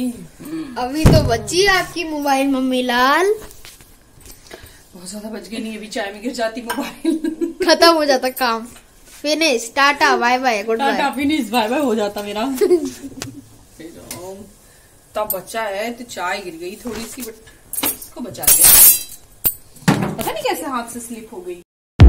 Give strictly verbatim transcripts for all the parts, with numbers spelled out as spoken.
अभी तो बची आपकी मोबाइल मम्मी लाल। बहुत ज्यादा बच गई, नहीं अभी चाय में गिर जाती मोबाइल। खत्म हो जाता काम। Finish, tata bye bye good bye. Tata finish bye bye हो जाता मेरा। तब बच्चा है तो चाय गिर गई थोड़ी सी, बट इसको बचा दिया। पता नहीं कैसे हाथ से स्लिप हो गई।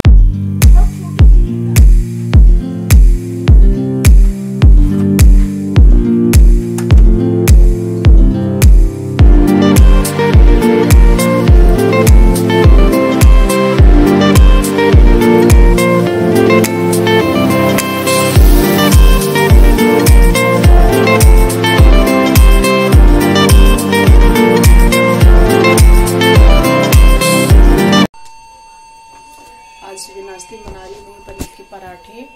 नाश्ते बना रही हूँ पनीर के पराठे।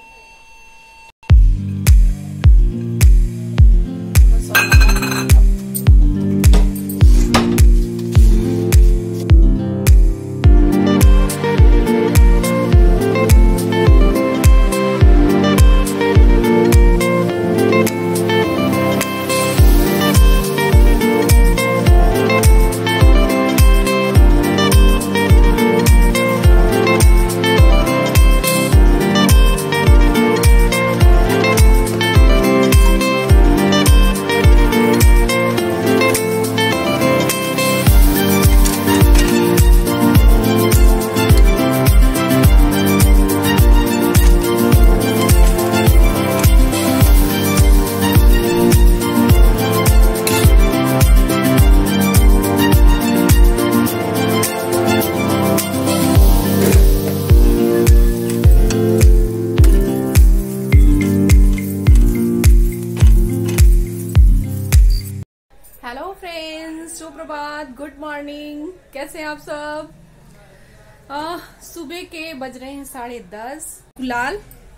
हेलो फ्रेंड्स, सुप्रभात, गुड मॉर्निंग। कैसे हैं आप सब? आ, सुबह के बज रहे हैं साढ़े दस। लाल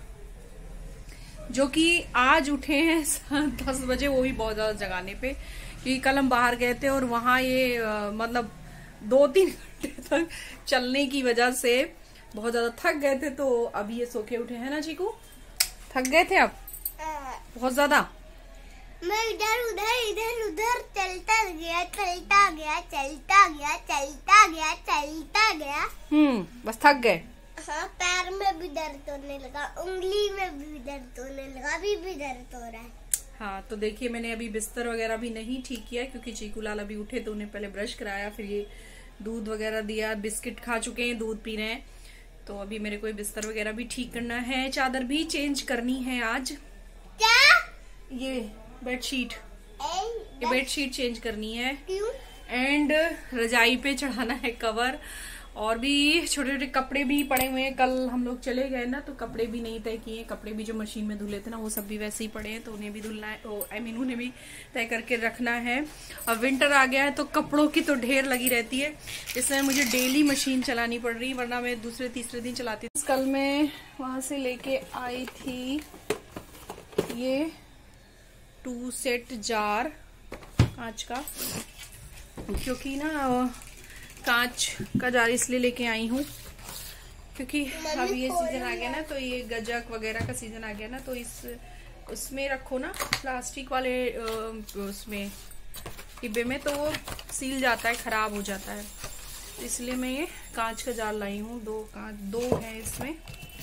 जो कि आज उठे हैं दस बजे, वो भी बहुत ज्यादा जगाने पे, क्योंकि कल हम बाहर गए थे और वहां ये आ, मतलब दो तीन घंटे तक चलने की वजह से बहुत ज्यादा थक गए थे। तो अभी ये सो के उठे हैं ना चीकू? थक गए थे आप बहुत ज्यादा? मैं इधर उधर इधर उधर चलता गया चलता गया चलता गया चलता गया चलता गया हम्म बस थक गए। हाँ, पैर में भी दर्द होने लगा, उंगली में भी दर्द होने लगा, अभी भी दर्द हो रहा है। हाँ तो देखिए, मैंने अभी बिस्तर वगैरह भी नहीं ठीक किया, क्योंकि चीकू लाल अभी उठे तो उन्हें पहले ब्रश कराया, फिर ये दूध वगैरह दिया, बिस्किट खा चुके हैं, दूध पी रहे हैं। तो अभी मेरे को बिस्तर वगैरह भी ठीक करना है, चादर भी चेंज करनी है आज। क्या? ये बेडशीट ये बेडशीट चेंज करनी है। क्यों? एंड रजाई पे चढ़ाना है कवर, और भी छोटे छोटे कपड़े भी पड़े हुए हैं। कल हम लोग चले गए ना, तो कपड़े भी नहीं तय किए। कपड़े भी जो मशीन में धुले थे ना, वो सब भी वैसे ही पड़े हैं, तो उन्हें भी धुलना है। आई मीन उन्हें भी तय करके रखना है। अब विंटर आ गया है तो कपड़ों की तो ढेर लगी रहती है, इसमें मुझे डेली मशीन चलानी पड़ रही है, वरना मैं दूसरे तीसरे दिन चलाती थी। कल मैं वहां से लेके आई थी ये टू सेट जार कांच का, क्योंकि ना कांच का जार इसलिए लेके आई हूँ क्योंकि अब ये सीजन आ गया ना, तो ये गजक वगैरह का सीजन आ गया ना, तो इस उसमें रखो ना प्लास्टिक वाले उसमें डिब्बे में, तो वो सील जाता है, खराब हो जाता है। इसलिए मैं ये कांच का जार लाई हूँ। दो कांच दो है इसमें,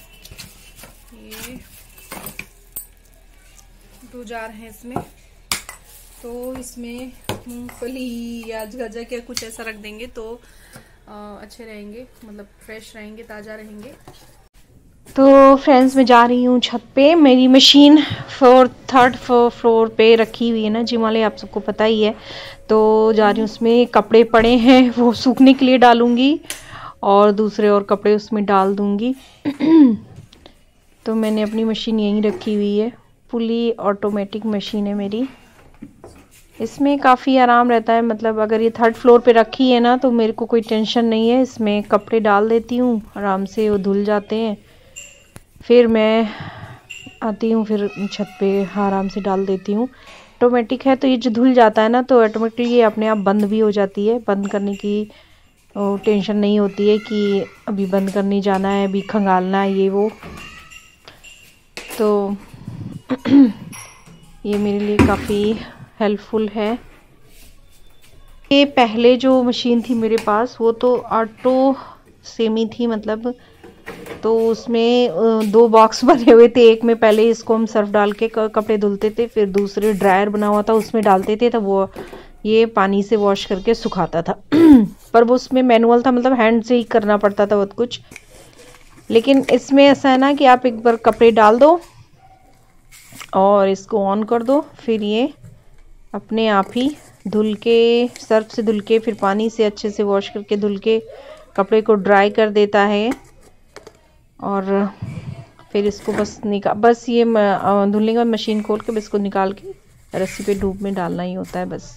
ये दो जार हैं इसमें। तो इसमें मूंगफली या गजक या कुछ ऐसा रख देंगे तो आ, अच्छे रहेंगे, मतलब फ्रेश रहेंगे, ताज़ा रहेंगे। तो फ्रेंड्स, मैं जा रही हूँ छत पे। मेरी मशीन फोर्थ थर्ड फ्लोर पे रखी हुई है ना जिम वाले, आप सबको पता ही है। तो जा रही हूँ, उसमें कपड़े पड़े हैं वो सूखने के लिए डालूंगी, और दूसरे और कपड़े उसमें डाल दूंगी। तो मैंने अपनी मशीन यहीं रखी हुई है, फुली ऑटोमेटिक मशीन है मेरी। इसमें काफ़ी आराम रहता है, मतलब अगर ये थर्ड फ्लोर पे रखी है ना, तो मेरे को कोई टेंशन नहीं है। इसमें कपड़े डाल देती हूँ, आराम से वो धुल जाते हैं। फिर मैं आती हूँ, फिर छत पे आराम से डाल देती हूँ। ऑटोमेटिक है तो ये जो धुल जाता है ना, तो ऑटोमेटिकली ये अपने आप बंद भी हो जाती है। बंद करने की टेंशन नहीं होती है कि अभी बंद करने जाना है, अभी खंगालना है, ये वो। तो ये मेरे लिए काफ़ी हेल्पफुल है ये पहले जो मशीन थी मेरे पास वो तो ऑटो सेमी थी, मतलब तो उसमें दो बॉक्स बने हुए थे। एक में पहले इसको हम सर्फ डाल के कपड़े धुलते थे, फिर दूसरे ड्रायर बना हुआ था उसमें डालते थे, तो वो ये पानी से वॉश करके सुखाता था। पर वो उसमें मैनुअल था, मतलब हैंड से ही करना पड़ता था बहुत कुछ। लेकिन इसमें ऐसा है ना कि आप एक बार कपड़े डाल दो और इसको ऑन कर दो, फिर ये अपने आप ही धुल के, सर्फ से धुल के, फिर पानी से अच्छे से वॉश करके धुल के कपड़े को ड्राई कर देता है। और फिर इसको बस निकाल, बस ये धुलने के बाद मशीन खोल के बस इसको निकाल के रस्सी पे धूप में डालना ही होता है बस।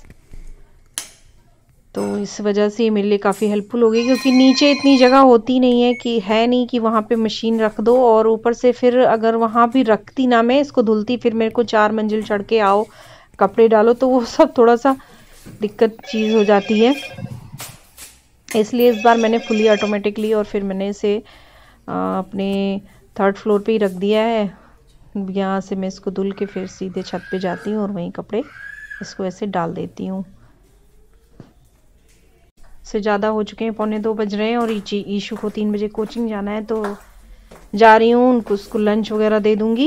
तो इस वजह से ये मेरे लिए काफ़ी हेल्पफुल हो गई, क्योंकि नीचे इतनी जगह होती नहीं है कि है नहीं कि वहाँ पे मशीन रख दो, और ऊपर से फिर अगर वहाँ भी रखती ना मैं इसको धुलती, फिर मेरे को चार मंजिल चढ़ के आओ कपड़े डालो, तो वो सब थोड़ा सा दिक्कत चीज़ हो जाती है। इसलिए इस बार मैंने फुली ऑटोमेटिकली और फिर मैंने इसे अपने थर्ड फ्लोर पे ही रख दिया है। यहाँ से मैं इसको धुल के फिर सीधे छत पे जाती हूँ और वहीं कपड़े इसको ऐसे डाल देती हूँ। से ज़्यादा हो चुके हैं, पौने दो बज रहे हैं, और ईशु को तीन बजे कोचिंग जाना है, तो जा रही हूँ उनको, उसको लंच वगैरह दे दूँगी।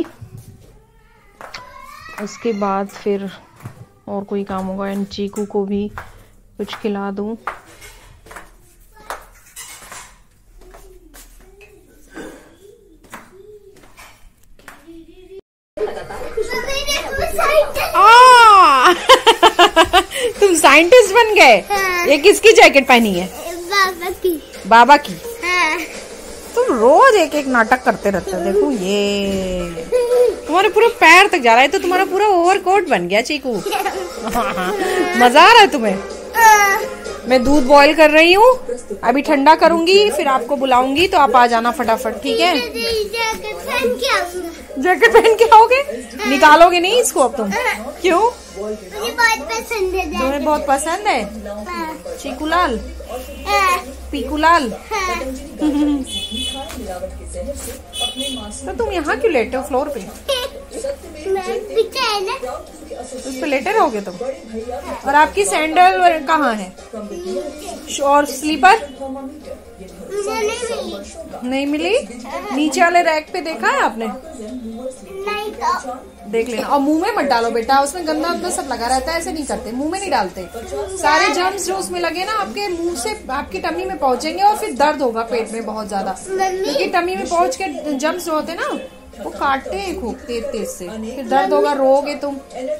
उसके बाद फिर और कोई काम होगा, एंड चीकू को भी कुछ खिला दूँ। तुम साइंटिस्ट बन गए? हाँ। ये किसकी जैकेट पहनी है? बाबा की। बाबा की। हाँ। तुम रोज एक एक नाटक करते रहते हो। देखो ये तुम्हारे पूरे पैर तक जा रहा है, तो तुम्हारा पूरा ओवरकोट बन गया चीकू। मजा आ रहा है तुम्हें? मैं दूध बॉईल कर रही हूँ, अभी ठंडा करूंगी, फिर आपको बुलाऊंगी तो आप आ जाना फटाफट, ठीक है? जैकेट पहन के आऊंगा। जैकेट पहन के आओगे? निकालोगे नहीं इसको अब तुम? क्यों? मुझे बहुत पसंद है। तुम्हें बहुत पसंद है? हाँ। चीकूलाल, हाँ। पीकूलाल। हाँ। तो तुम यहाँ क्यों लेटे हो फ्लोर पे? मैं पीछे है ना। उस पे लेटे रहोगे तुम? और आपकी सैंडल कहाँ है? और स्लीपर मुझे नहीं मिली। नहीं मिली? नीचे वाले रैक पे देखा है आपने? नहीं तो। देख लेना। और मुंह में मत डालो बेटा, उसमें गंदा गंदा सब लगा रहता है, ऐसे नहीं करते, मुंह में नहीं डालते। सारे जर्म्स जो उसमें लगे ना आपके मुंह से आपकी टमी में पहुंचेंगे और फिर दर्द होगा पेट में बहुत ज्यादा, क्योंकि टमी में पहुंच के जर्म्स जो होते हैं ना वो काटते हैं खूब तेज तेज से, फिर दर्द होगा, रोगे तुम,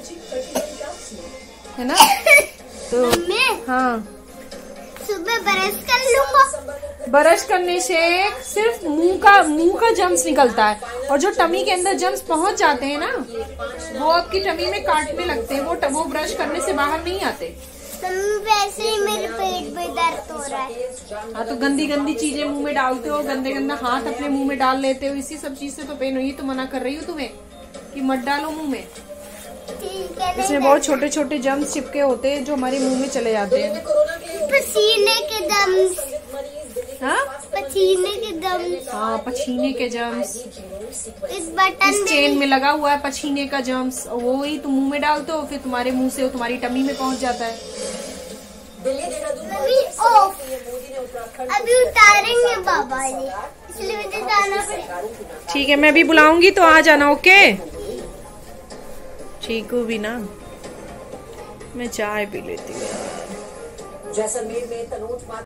है ना? तो हाँ, सुबह ब्रश कर लूंगा। ब्रश करने से सिर्फ मुंह का मुंह का जम्स निकलता है, और जो टमी के अंदर जम्स पहुंच जाते हैं ना वो आपकी टमी में काटने लगते हैं, वो वो ब्रश करने से बाहर नहीं आते। वैसे ही मेरे पेट में दर्द हो रहा है। हाँ, तो गंदी गंदी चीजें मुंह में डालते हो, गंदे गंदा हाथ अपने मुंह में डाल लेते हो, इसी सब चीज से तो पेन हुई। तो मना कर रही हूँ तुम्हें कि मत डालो मुंह में। इसमें बहुत छोटे छोटे जम्स चिपके होते हैं जो हमारे मुंह में चले जाते हैं। पसीने के दम्स। हाँ, पसीने के दम्स। हाँ, पसीने के जम्स। इस बटन इस चेन में लगा हुआ है पसीने का जम्स, वो ही तुम मुंह में डालते हो, फिर तुम्हारे मुंह से वो तुम्हारी टमी में पहुंच जाता है। अभी ऑफ, अभी उतारेंगे बाबा ने, इसलिए मुझे जाना पड़ेगा। ठीक है, मैं भी बुलाऊंगी तो आ जाना, ओके? चीकू भी ना, मैं चाय पी लेती हूँ। जैसलमेर में तनोज